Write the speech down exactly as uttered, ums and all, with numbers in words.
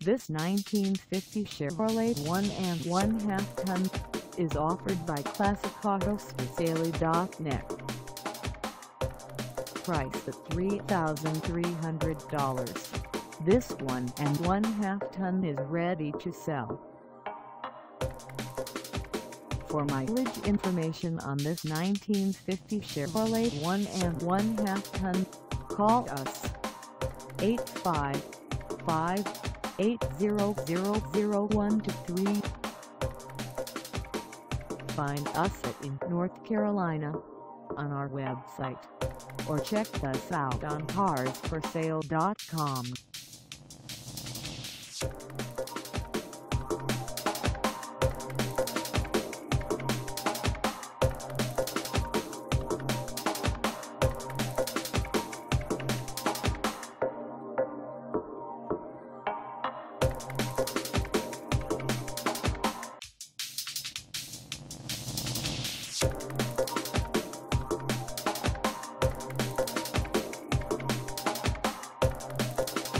This nineteen fifty Chevrolet one and one half ton is offered by Classic Autos For Sale dot net. Priced at three thousand three hundred dollars, this one and one half ton is ready to sell. For mileage information on this nineteen fifty Chevrolet one and one half ton, call us eight five five, eight zero zero zero one two three. Find us at in North Carolina on our website, or check us out on Cars For Sale dot com.